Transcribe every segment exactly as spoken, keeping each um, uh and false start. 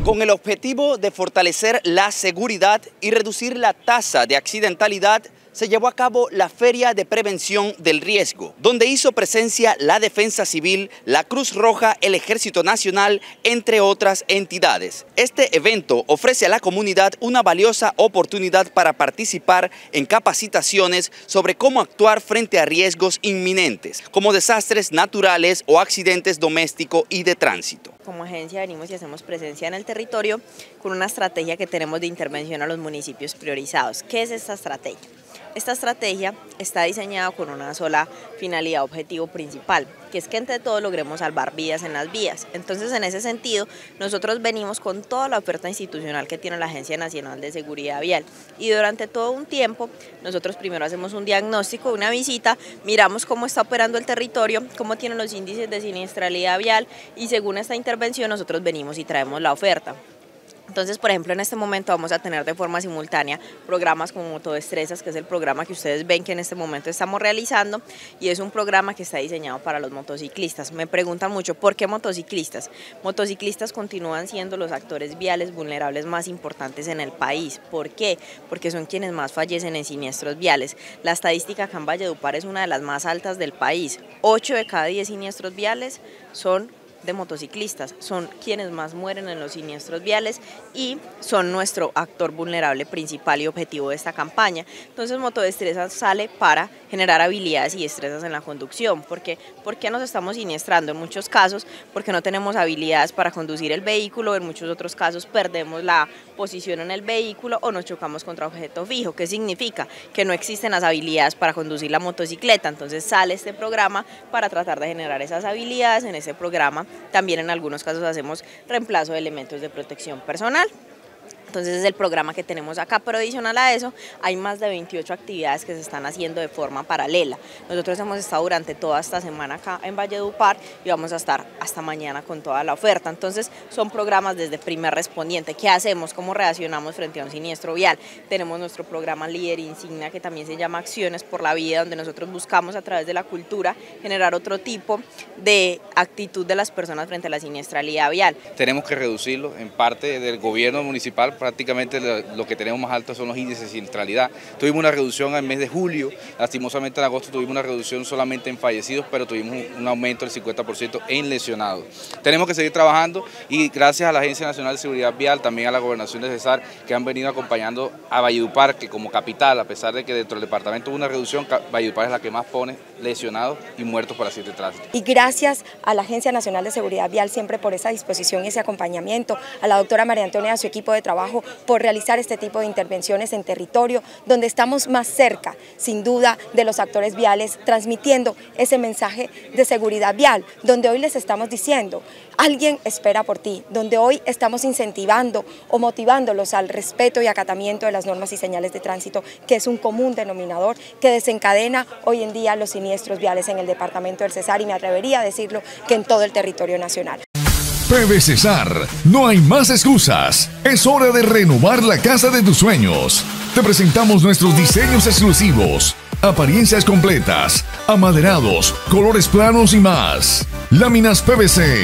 Con el objetivo de fortalecer la seguridad y reducir la tasa de accidentalidad, se llevó a cabo la Feria de Prevención del Riesgo, donde hizo presencia la Defensa Civil, la Cruz Roja, el Ejército Nacional, entre otras entidades. Este evento ofrece a la comunidad una valiosa oportunidad para participar en capacitaciones sobre cómo actuar frente a riesgos inminentes, como desastres naturales o accidentes domésticos y de tránsito. Como agencia venimos y hacemos presencia en el territorio con una estrategia que tenemos de intervención a los municipios priorizados. ¿Qué es esta estrategia? Esta estrategia está diseñada con una sola finalidad, objetivo principal, que es que entre todos logremos salvar vidas en las vías. Entonces, en ese sentido, nosotros venimos con toda la oferta institucional que tiene la Agencia Nacional de Seguridad Vial. Y durante todo un tiempo, nosotros primero hacemos un diagnóstico, una visita, miramos cómo está operando el territorio, cómo tienen los índices de siniestralidad vial y según esta intervención nosotros venimos y traemos la oferta. Entonces, por ejemplo, en este momento vamos a tener de forma simultánea programas como Motodestrezas, que es el programa que ustedes ven que en este momento estamos realizando, y es un programa que está diseñado para los motociclistas. Me preguntan mucho, ¿por qué motociclistas? Motociclistas continúan siendo los actores viales vulnerables más importantes en el país. ¿Por qué? Porque son quienes más fallecen en siniestros viales. La estadística acá en Valledupar es una de las más altas del país. ocho de cada diez siniestros viales son de motociclistas, son quienes más mueren en los siniestros viales y son nuestro actor vulnerable principal y objetivo de esta campaña. Entonces, Motodestrezas sale para generar habilidades y destrezas en la conducción. Porque, ¿Por qué nos estamos siniestrando? En muchos casos, porque no tenemos habilidades para conducir el vehículo, en muchos otros casos perdemos la posición en el vehículo o nos chocamos contra objeto fijo. ¿Qué significa? Que no existen las habilidades para conducir la motocicleta. Entonces sale este programa para tratar de generar esas habilidades. En ese programa también en algunos casos hacemos reemplazo de elementos de protección personal. Entonces es el programa que tenemos acá, pero adicional a eso hay más de veintiocho actividades que se están haciendo de forma paralela. Nosotros hemos estado durante toda esta semana acá en Valledupar y vamos a estar hasta mañana con toda la oferta. Entonces son programas desde primer respondiente. ¿Qué hacemos? ¿Cómo reaccionamos frente a un siniestro vial? Tenemos nuestro programa líder insignia que también se llama Acciones por la Vida, donde nosotros buscamos a través de la cultura generar otro tipo de actitud de las personas frente a la siniestralidad vial. Tenemos que reducirlo en parte del gobierno municipal. Prácticamente lo que tenemos más alto son los índices de siniestralidad. Tuvimos una reducción en el mes de julio, lastimosamente en agosto tuvimos una reducción solamente en fallecidos, pero tuvimos un aumento del cincuenta por ciento en lesionados. Tenemos que seguir trabajando y gracias a la Agencia Nacional de Seguridad Vial, también a la Gobernación de Cesar, que han venido acompañando a Valledupar, que como capital, a pesar de que dentro del departamento hubo una reducción, Valledupar es la que más pone lesionados y muertos por accidentes de tránsito. Y gracias a la Agencia Nacional de Seguridad Vial siempre por esa disposición y ese acompañamiento, a la doctora María Antonia y a su equipo de trabajo por realizar este tipo de intervenciones en territorio, donde estamos más cerca, sin duda, de los actores viales, transmitiendo ese mensaje de seguridad vial, donde hoy les estamos diciendo, alguien espera por ti, donde hoy estamos incentivando o motivándolos al respeto y acatamiento de las normas y señales de tránsito, que es un común denominador que desencadena hoy en día los siniestros viales en el departamento del Cesar y me atrevería a decirlo que en todo el territorio nacional. P V Cesar, no hay más excusas. Es hora de renovar la casa de tus sueños. Te presentamos nuestros diseños exclusivos, apariencias completas, amaderados, colores planos y más. Láminas P V C,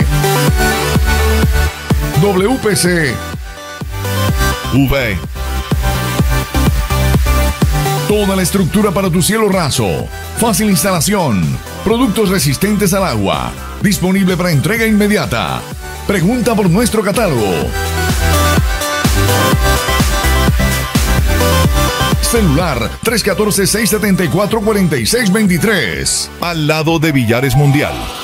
W P C, U V. Toda la estructura para tu cielo raso. Fácil instalación. Productos resistentes al agua. Disponible para entrega inmediata. Pregunta por nuestro catálogo. Celular tres uno cuatro, seis siete cuatro, cuatro seis dos tres. Al lado de Villares Mundial.